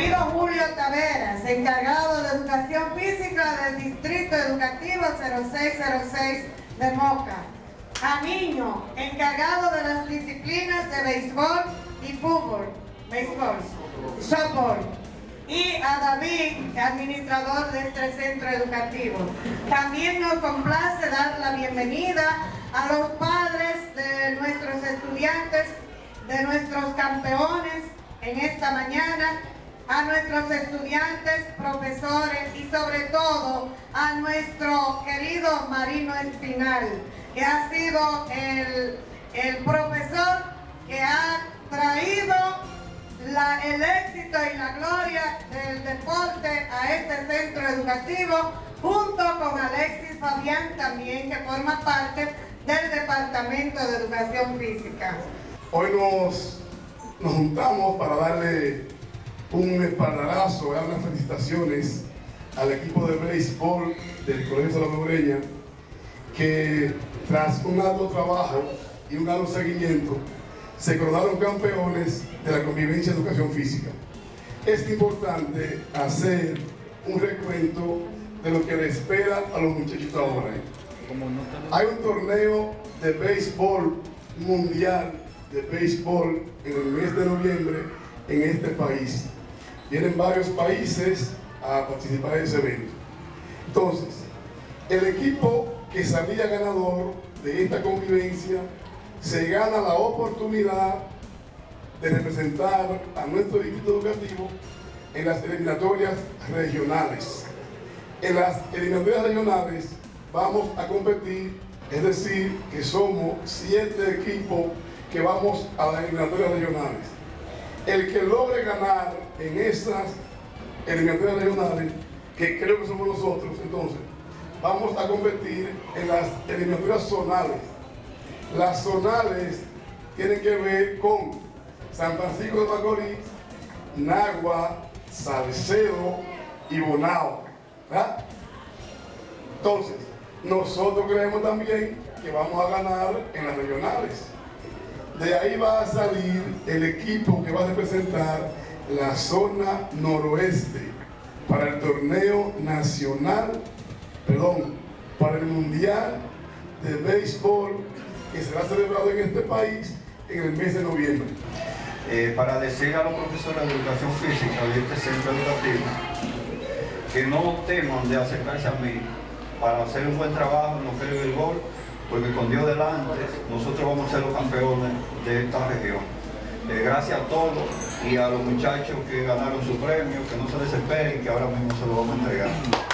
querido Julio Taveras, encargado de Educación Física del Distrito Educativo 0606 de Moca. A Niño, encargado de las disciplinas de béisbol y fútbol, softball. Y a David, administrador de este centro educativo. También nos complace dar la bienvenida a los padres de nuestros estudiantes, de nuestros campeones en esta mañana, a nuestros estudiantes, profesores y sobre todo a nuestro querido Marino Espinal, que ha sido el profesor que ha traído el éxito y la gloria del deporte a este centro educativo, junto con Alexis Fabián también, que forma parte del Departamento de Educación Física. Hoy nos juntamos para darle un espaldarazo, unas felicitaciones al equipo de béisbol del Colegio Salomé, que tras un arduo trabajo y un arduo seguimiento se coronaron campeones de la convivencia de educación física. Es importante hacer un recuento de lo que le espera a los muchachitos ahora. Hay un torneo de béisbol mundial, de béisbol, en el mes de noviembre en este país. Vienen varios países a participar en ese evento. Entonces, el equipo que salía ganador de esta convivencia se gana la oportunidad de representar a nuestro distrito educativo en las eliminatorias regionales. En las eliminatorias regionales vamos a competir, es decir, que somos 7 equipos que vamos a las eliminatorias regionales. El que logre ganar en esas eliminatorias regionales, que creo que somos nosotros, entonces vamos a competir en las eliminatorias zonales. Las zonales tienen que ver con San Francisco de Macorís, Nagua, Salcedo y Bonao, ¿verdad? Entonces, nosotros creemos también que vamos a ganar en las regionales. De ahí va a salir el equipo que va a representar la zona noroeste para el torneo nacional, para el mundial de béisbol que será celebrado en este país en el mes de noviembre. Para decir a los profesores de educación física de este centro educativo que no teman de acercarse a mí para hacer un buen trabajo en lo que es el béisbol, porque con Dios delante nosotros vamos a ser los campeones de esta región. Gracias a todos y a los muchachos que ganaron su premio, que no se desesperen, que ahora mismo se lo vamos a entregar.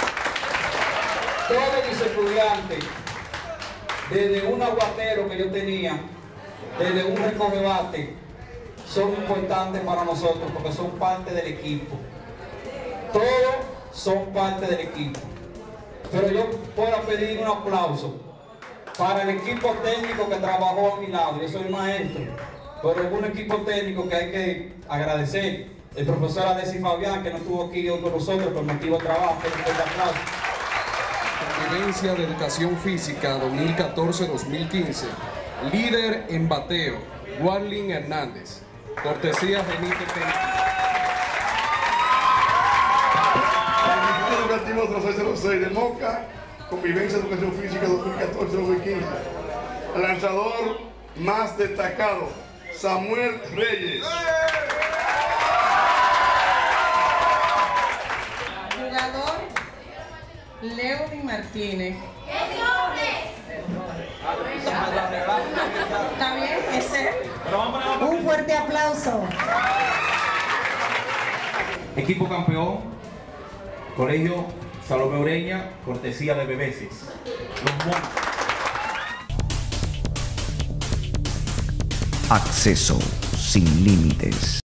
Todos mis estudiantes, desde un aguatero que yo tenía, desde un recogebate, son importantes para nosotros porque son parte del equipo. Todos son parte del equipo. Pero yo puedo pedir un aplauso para el equipo técnico que trabajó a mi lado. Yo soy maestro, pero es un equipo técnico que hay que agradecer. El profesor Alexis Fabián, que no estuvo aquí hoy con nosotros por motivo de trabajo. Un aplauso. Convivencia de Educación Física 2014-2015. Líder en bateo, Warlin Hernández. Cortesía Benítez Educativo 0606 de Moca, Convivencia de Educación Física 2014-2015. El lanzador más destacado, Samuel Reyes. Jugador, Leody Martínez. ¿Está bien? ¿Ese? Un fuerte aplauso. Equipo campeón, Colegio Salomé Ureña, cortesía de Bebeses. Los Monos. Acceso sin límites.